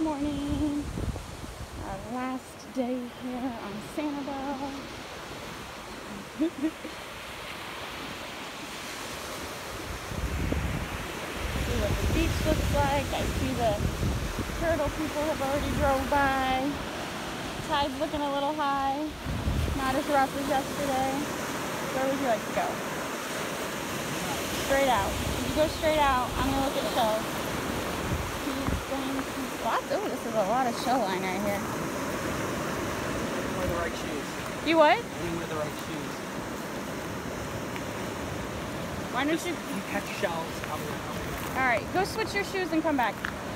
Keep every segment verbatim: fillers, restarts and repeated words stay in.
morning. Our last day here on Sanibel. See what the beach looks like. I see the turtle people have already drove by. Tide's looking a little high. Not as rough as yesterday. Where would you like to go? Straight out. If you go straight out, I'm going to look at shells. Lots. Oh, this is a lot of shell line right here. Wear the right shoes. You what? You wear the right shoes. Why don't Just, you? you catch shells. I'll be right, I'll be right. All right, go switch your shoes and come back.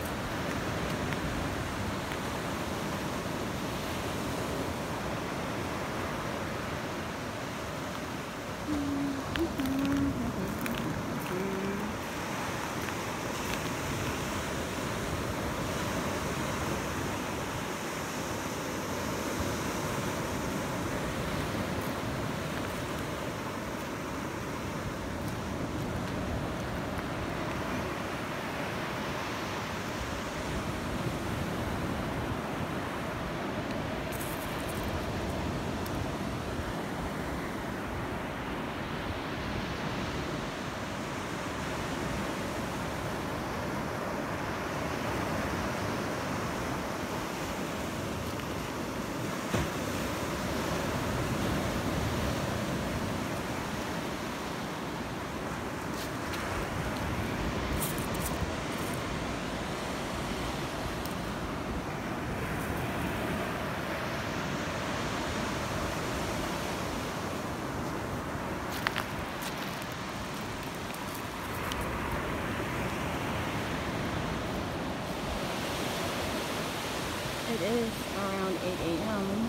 It is around eight A M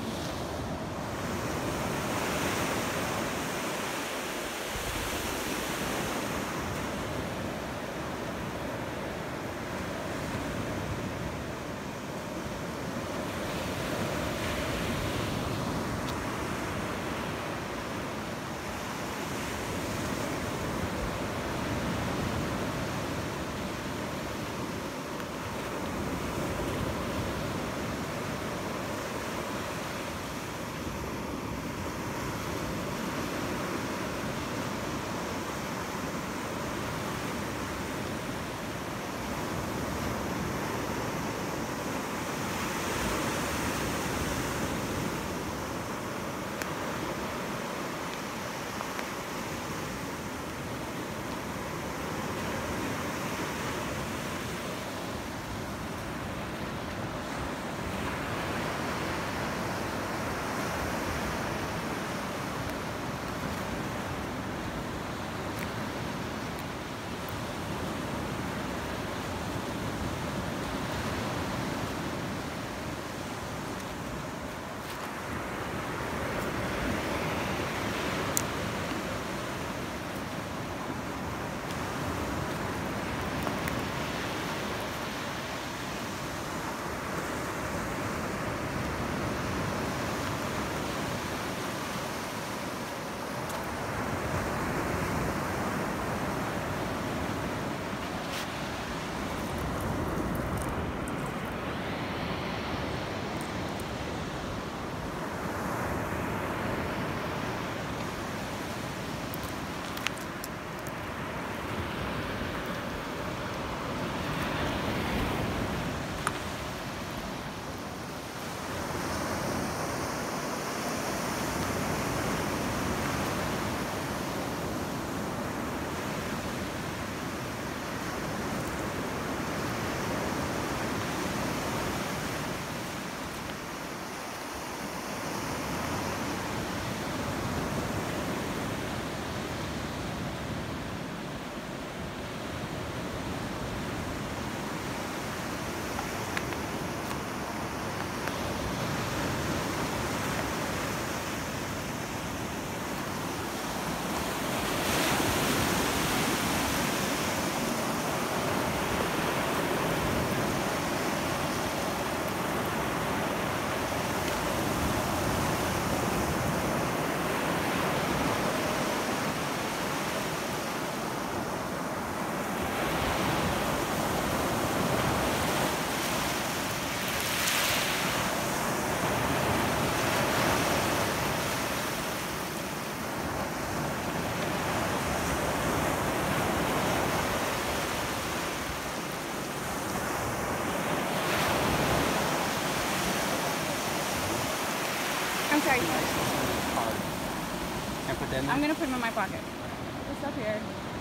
sorry. Card. And put that in I'm there? gonna put them in my pocket. It's up here.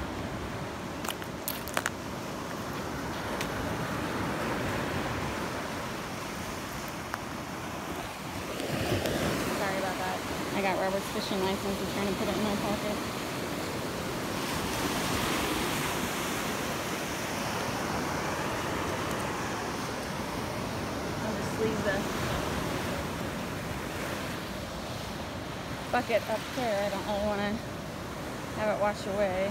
Sorry about that. I got Robert's fishing license and trying to put it in my pocket. I'll just leave the bucket up there. I don't really want to have it wash away.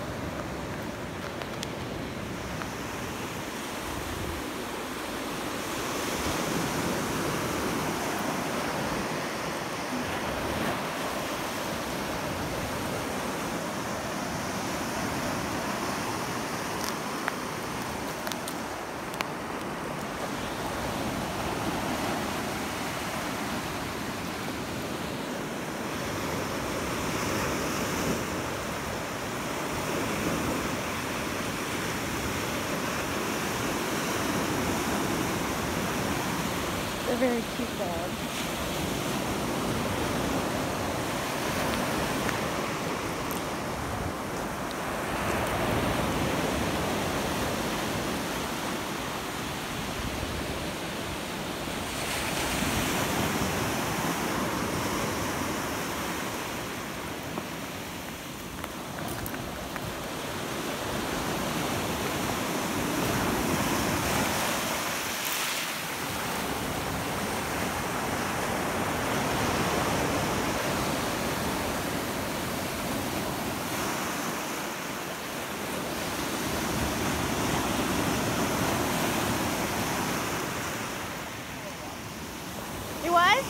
A very cute dog. It was?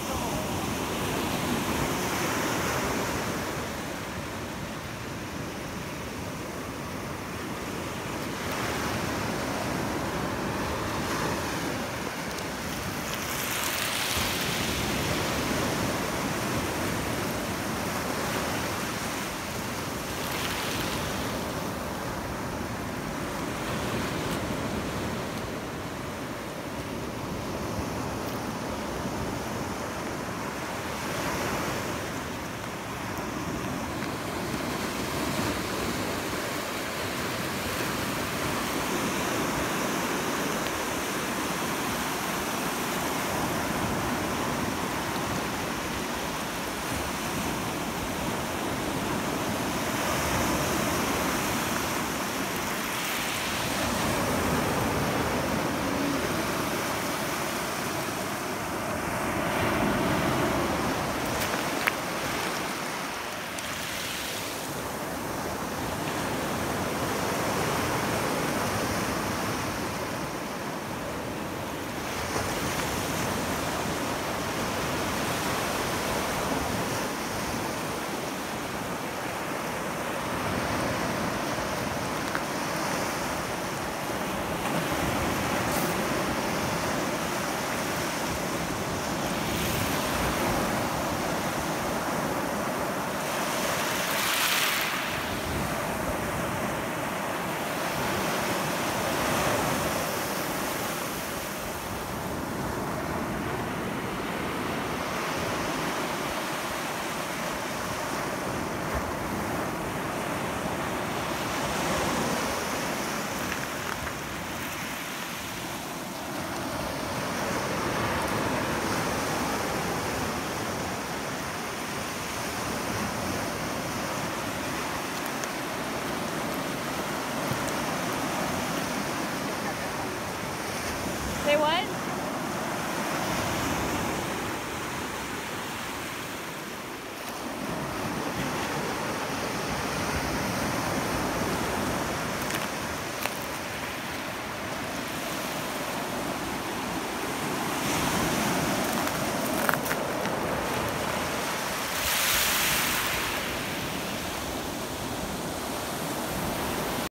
Say what?